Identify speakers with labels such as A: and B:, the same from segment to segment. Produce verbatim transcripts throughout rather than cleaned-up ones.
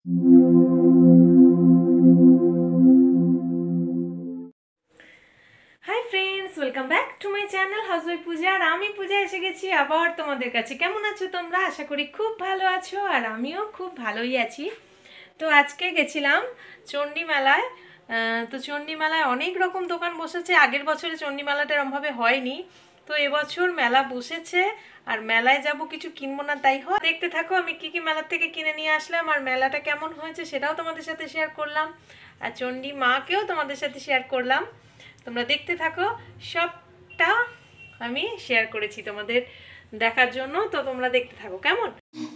A: High friends welcome back to my channel housewife Puja और आमी पूजा एसे गेছি আবার তোমাদের কাছে। কেমন আছো তোমরা? আশা করি খুব ভালো আছো আর আমিও খুব ভালোই আছি। তো আজকে গেছিলাম চণ্ডী মেলায়। তো চণ্ডী মেলায় অনেক রকম দোকান বসেছে। আগের বছরে চণ্ডী মেলাটা এরকমভাবে হয়নি, তো এবছর মেলা বসেছে আর মেলায় যাব, কিছু কিনবো না তাই হয়। দেখতে থাকো আমি কি কি মেলার থেকে কিনে নিয়ে আসলাম আর মেলাটা কেমন হয়েছে সেটাও তোমাদের সাথে শেয়ার করলাম আর চণ্ডী মাকেও তোমাদের সাথে শেয়ার করলাম। তোমরা দেখতে থাকো, সবটা আমি শেয়ার করেছি তোমাদের দেখার জন্য, তো তোমরা দেখতে থাকো কেমন।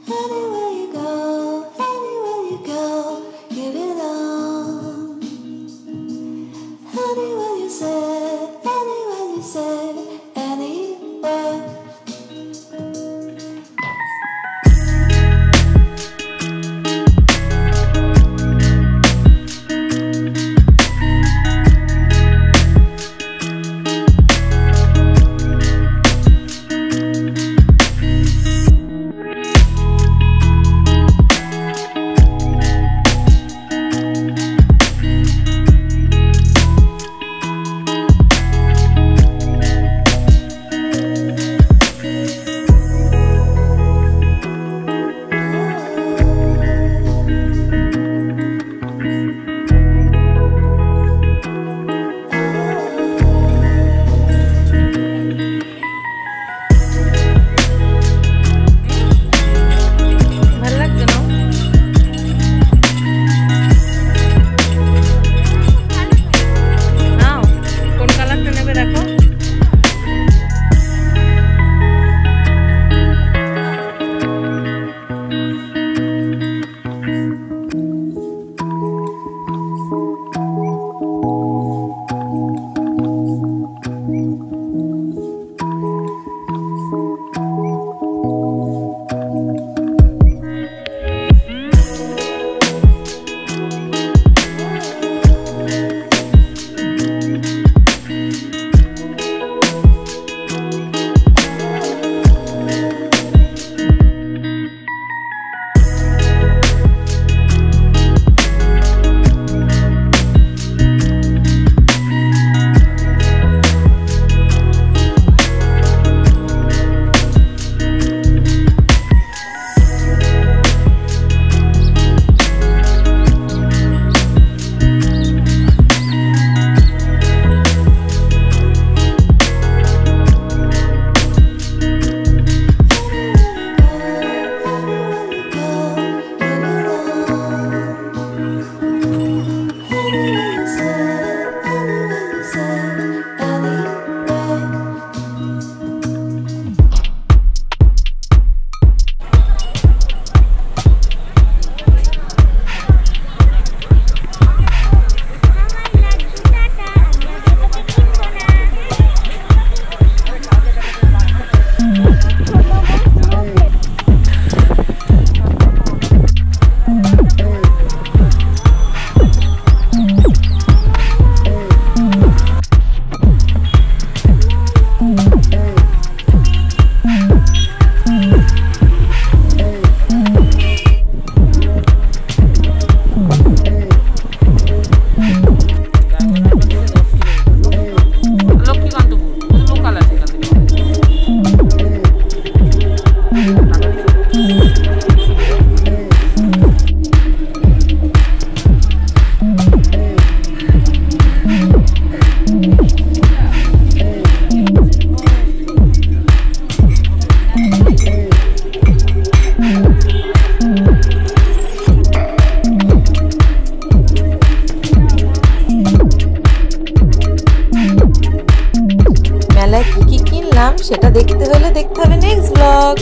A: সেটা দেখতে হলে দেখতে হবে নেক্সট ব্লগ।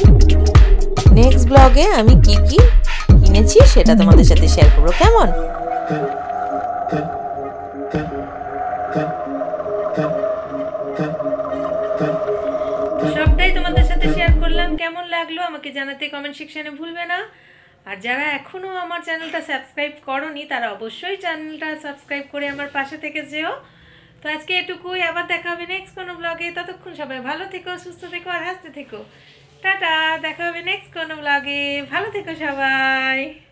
A: নেক্সট ব্লগে আমি কি কি কিনেছি সেটা তোমাদের সাথে শেয়ার করবো, কেমন? সবটাই তোমাদের সাথে শেয়ার করলাম। কেমন লাগলো আমাকে জানাতে কমেন্ট সেকশনে ভুলবে না। আর যারা এখনো আমার চ্যানেলটা সাবস্ক্রাইব করোনি তারা অবশ্যই চ্যানেলটা সাবস্ক্রাইব করে আমার পাশে থেকে যেও। তো আজকে এটুকুই, আবার দেখা হবে নেক্সট কোনো ব্লগে। ততক্ষণ সবাই ভালো থেকো, সুস্থ থেকো আর হাসতে থেকো। টাটা, দেখা হবে নেক্সট কোনো ব্লগে। ভালো থেকো সবাই।